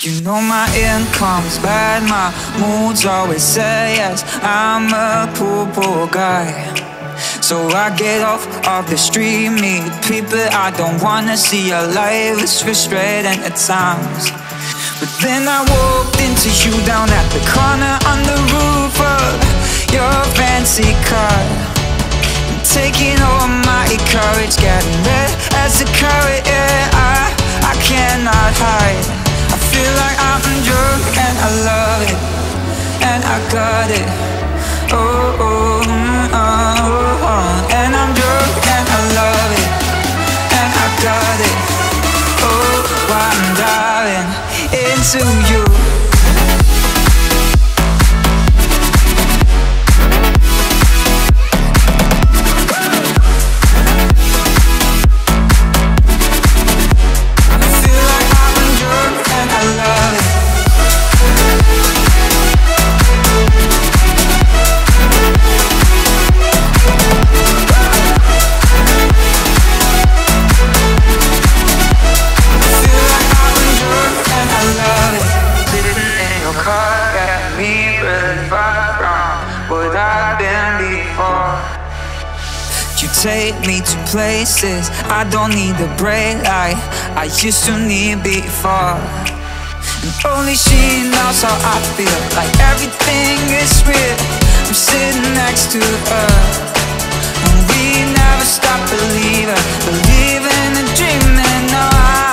You know my income's bad, my moods always say yes. I'm a poor guy, so I get off of the street, meet people I don't wanna see alive. It's frustrating at times, but then I walked into you down at the corner on the roof of your fancy car, taking all my courage, getting red as a carrot. Yeah, I cannot hide. I feel like I'm drunk and I love it, and I got it. Oh, oh, and I'm drunk and I love it, and I got it. Oh, I'm diving into you. You take me to places I don't need a brake light I used to need before, and only she knows how I feel, like everything is real. I'm sitting next to her, and we never stop believing and dreaming. No,